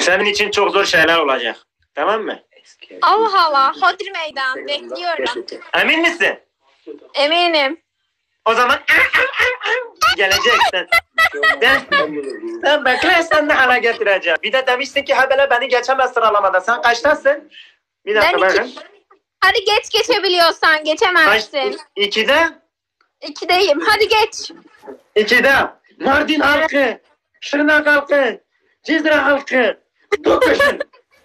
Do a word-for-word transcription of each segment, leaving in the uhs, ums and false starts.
Senin için çok zor şeyler olacak. Tamam mı? Allah Allah. Hodri meydan. Bekliyorum. Emin misin? Eminim. O zaman geleceksin. Sen, sen bekle, sen de hala getireceğim. Bir de demiştin ki habele beni geçemez sıralamada. Sen kaçtasın? Bir dakika Ben bakın. iki... Hadi geç geçebiliyorsan geçemezsin. Kaç? İkide? İkideyim. Hadi geç. İkide. Mardin halkı. Şırnak halkı. Cizre halkı. Dokuşun.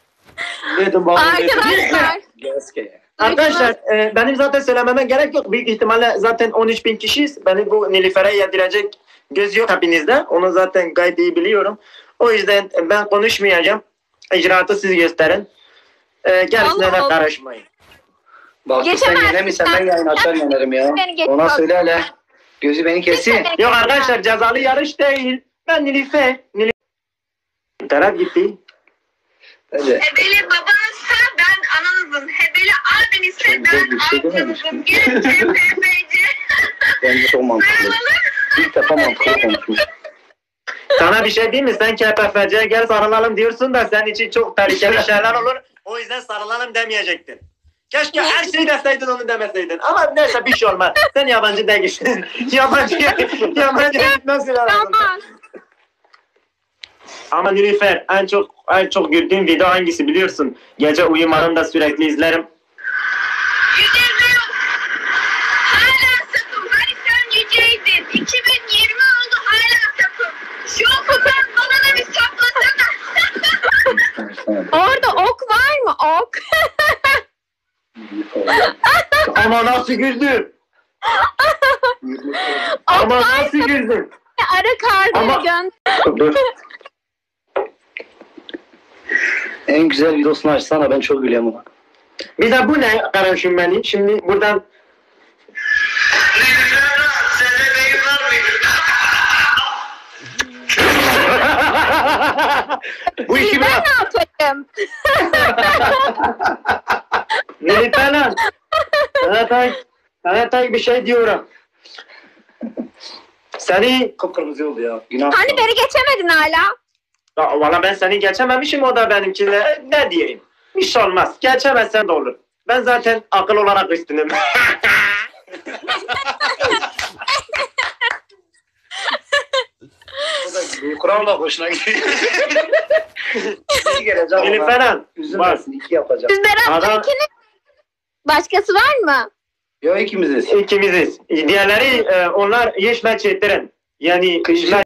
Arkadaşlar. Arkadaşlar e, benim zaten söylememe gerek yok. Büyük ihtimalle zaten on üç bin kişiyiz. Beni bu Nilüfer'e yedirecek göz yok hepinizde. Onu zaten gayet iyi biliyorum. O yüzden ben konuşmayacağım. İcraatı siz gösterin. E, gerisine de karışmayın. Bak sen yenemiysen ben yayın açar yenerim ya. Ona söyle hele. Gözü beni kesi. Yok arkadaşlar, cezalı yarış değil. Ben Nilüfer. Nilüfer taraf gitti. Hadi. Hebeli babanızsa ben ananızım. Hebeli abinizse ben amcanızım. Gelin T P P C. Bence çok mantıklı. İlk defa mantıklı konuşmuş. Sana bir şey diyeyim mi? Sen K P F C'ye gel sarılalım diyorsun da senin için çok tehlikeli şeyler olur. O yüzden sarılalım demeyecektin. Keşke her şeyi deseydin, onu demeseydin. Ama neyse, bir şey olmaz. Sen yabancı değilsin. yabancı yabancı gitmezsin aramızda. Ama Nilüfer, en çok en çok güldüğüm video hangisi biliyorsun? Gece uyumadan da sürekli izlerim. Yüce hala sapım. Hani sen yüceydin. iki bin yirmi oldu hala sapım. Şu okudan bana da bir saplasana. Orada ok var mı? Ok. Ama nasıl güldüm? Ama nasıl güldüm? Ara kartını Ama- gönder. Dur. En güzel videosunu açsana, ben çok gülüyorum ona. Bir de bu ne kardeşim benim? Şimdi buradan... Bu işi Ben bırak. ne yapayım? Nilüfer lan. Sana tay, sana tay bir şey diyorum. Seni... Kıpkırmızı oldu ya. Günah. Hani beni geçemedin hala. Ya, valla ben seni geçememişim, o da benimkine. Ne diyeyim? Bir şey olmaz. Geçemezsen de olur. Ben zaten akıl olarak üstünüm. Kur'an da hoşuna gidiyor. İki geleceğim ona. Nilüfer lan. Bak. Üzülmesin, iki yapacağım. Biz beraber Adam- ikiniz. Başkası var mı? Yo, ikimiziz. İkimiziz. Diğerleri e, onlar yeşme çektirin. Yani Kıyıcı.